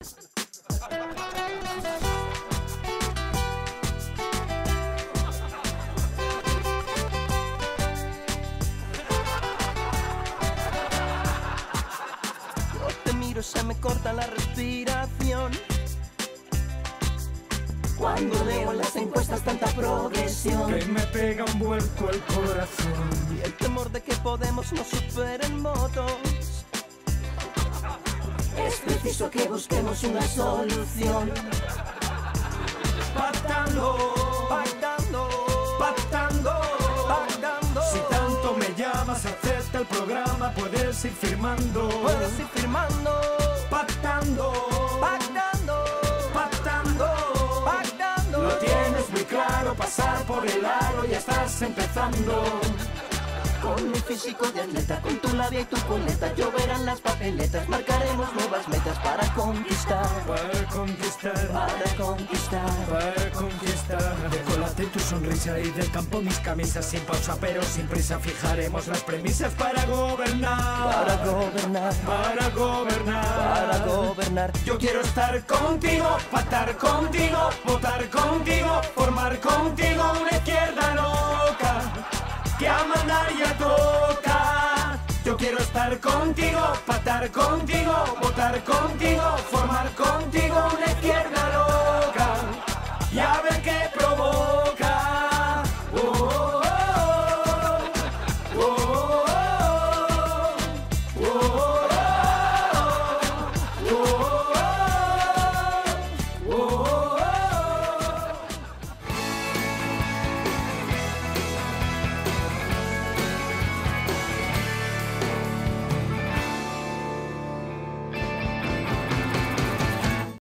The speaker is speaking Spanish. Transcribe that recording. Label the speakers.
Speaker 1: Yo te miro, se me corta la respiración cuando leo en las encuestas tanta progresión,
Speaker 2: que me pega un vuelco el corazón.
Speaker 1: y el temor de que Podemos nos supere en votos. Es preciso que busquemos una solución.
Speaker 2: Pactando,
Speaker 1: Pactando,
Speaker 2: pactando,
Speaker 1: pactando.
Speaker 2: si tanto me llamas, acepta el programa, puedes ir firmando.
Speaker 1: Puedes ir firmando.
Speaker 2: Pactando,
Speaker 1: Pactando,
Speaker 2: pactando.
Speaker 1: pactando.
Speaker 2: Lo tienes muy claro, pasar por el aro, ya estás empezando.
Speaker 1: Con mi físico de atleta, con tu labia y tu coleta, lloverán las papeletas, marcaremos nuevas metas para conquistar.
Speaker 2: Para conquistar,
Speaker 1: Para conquistar.
Speaker 2: para conquistar. De colate tu sonrisa y del campo mis camisas, sin pausa pero sin prisa, fijaremos las premisas para gobernar.
Speaker 1: Para gobernar.
Speaker 2: Para gobernar.
Speaker 1: Para gobernar.
Speaker 2: Yo quiero estar contigo, pactar contigo, votar contigo, formar contigo una izquierda loca, que a mandar ya toca. Yo quiero estar contigo, pactar contigo, votar contigo,